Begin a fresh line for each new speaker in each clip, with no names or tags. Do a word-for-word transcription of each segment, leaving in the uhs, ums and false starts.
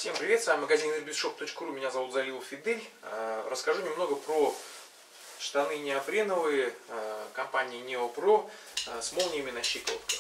Всем привет, с вами магазин ирбисшоп точка ру, меня зовут Залилов Фидель. Расскажу немного про штаны неопреновые компании Неопро с молниями на щиколотках.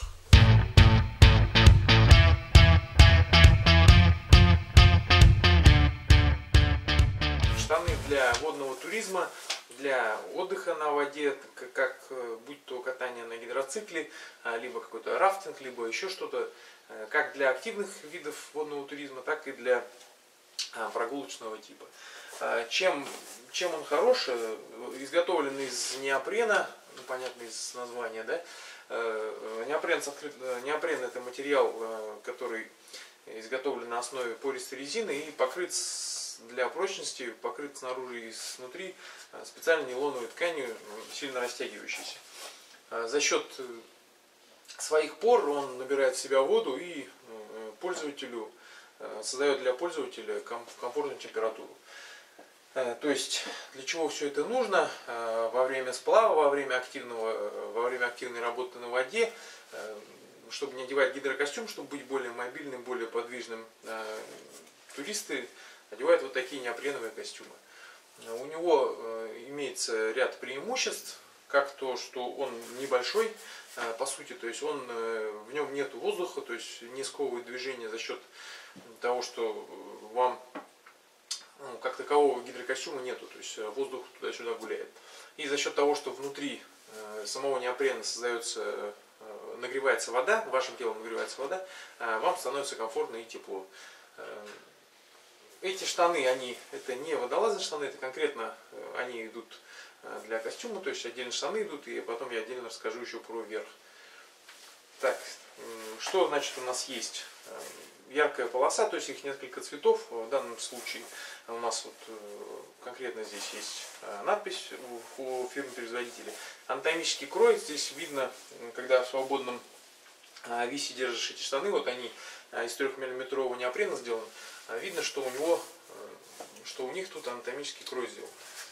Штаны для водного туризма, для отдыха на воде, как будь то катание на гидроцикле, либо какой-то рафтинг, либо еще что-то, как для активных видов водного туризма, так и для прогулочного типа. Чем, чем он хорош? Изготовлен из неопрена, ну, понятно из названия, да? Неопрен, неопрен это материал, который изготовлен на основе пористой резины и покрыт для прочности, покрыт снаружи и снутри специальной нейлоновой тканью, сильно растягивающейся. За счет своих пор он набирает в себя воду и пользователю создает для пользователя комфортную температуру. То есть для чего все это нужно? Во время сплава, во время активного, во время активной работы на воде, чтобы не одевать гидрокостюм, чтобы быть более мобильным, более подвижным, туристы одевают вот такие неопреновые костюмы. У него имеется ряд преимуществ, как то, что он небольшой, по сути, то есть он, в нем нет воздуха, то есть не сковывает движение за счет того, что вам, ну, как такового гидрокостюма нету, то есть воздух туда-сюда гуляет. И за счет того, что внутри самого неопрена создается, нагревается вода, вашим телом нагревается вода, вам становится комфортно и тепло. Эти штаны, они, это не водолазные штаны, это конкретно они идут для костюма, то есть отдельно штаны идут, и потом я отдельно расскажу еще про верх. Так, что значит у нас есть? Яркая полоса, то есть их несколько цветов. В данном случае у нас вот конкретно здесь есть надпись у фирмы-производителя. Анатомический крой, здесь видно, когда в свободном висе держишь эти штаны, вот они из трехмиллиметрового неопрена сделаны, видно, что у него, что у них тут анатомический крой сделан.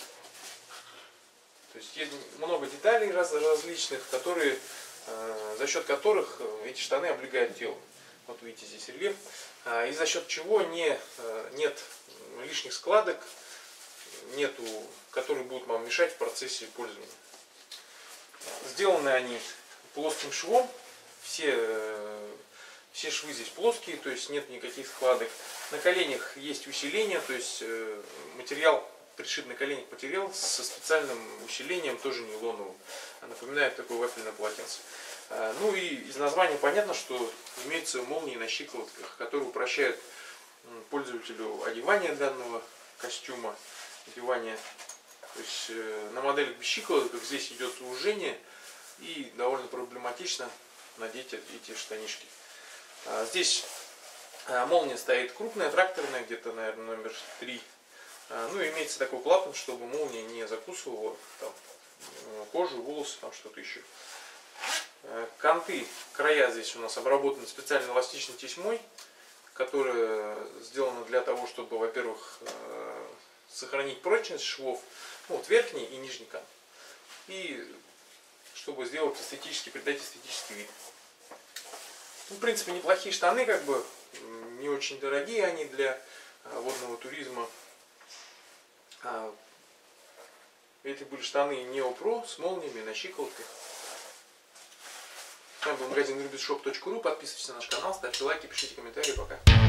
То есть есть много деталей раз, различных, которые, за счет которых эти штаны облегают тело. Вот видите, здесь рельеф. И за счет чего не, нет лишних складок, нету, которые будут вам мешать в процессе пользования. Сделаны они плоским швом. Все, все швы здесь плоские, то есть нет никаких складок. На коленях есть усиление, то есть материал, пришит на коленях материал со специальным усилением, тоже нейлоновым. Напоминает такое вафельное полотенце. Ну и из названия понятно, что имеются молнии на щиколотках, которые упрощают пользователю одевание данного костюма. Одевание, то есть на моделях без щиколоток здесь идет сужение и довольно проблематично надеть эти штанишки. Здесь молния стоит крупная, тракторная, где-то, наверное, номер три. Ну и имеется такой клапан, чтобы молния не закусывала там кожу, волосы, там что-то еще. Канты, края здесь у нас обработаны специальной эластичной тесьмой, которая сделана для того, чтобы, во-первых, сохранить прочность швов, ну, вот верхний и нижний кант, и чтобы сделать эстетический, придать эстетический вид. Ну, в принципе, неплохие штаны, как бы, не очень дорогие они для водного туризма. Эти были штаны Неопро с молниями на щиколотках. С вами был магазин ирбисшоп точка ру. Подписывайтесь на наш канал, ставьте лайки, пишите комментарии. Пока.